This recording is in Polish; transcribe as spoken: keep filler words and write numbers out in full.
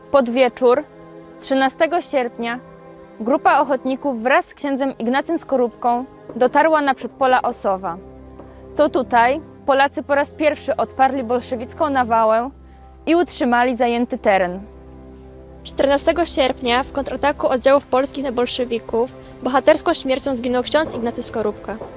Pod wieczór trzynastego sierpnia grupa ochotników wraz z księdzem Ignacym Skorupką dotarła na przedpola Osowa. To tutaj Polacy po raz pierwszy odparli bolszewicką nawałę i utrzymali zajęty teren. czternastego sierpnia w kontrataku oddziałów polskich na bolszewików bohaterską śmiercią zginął ksiądz Ignacy Skorupka.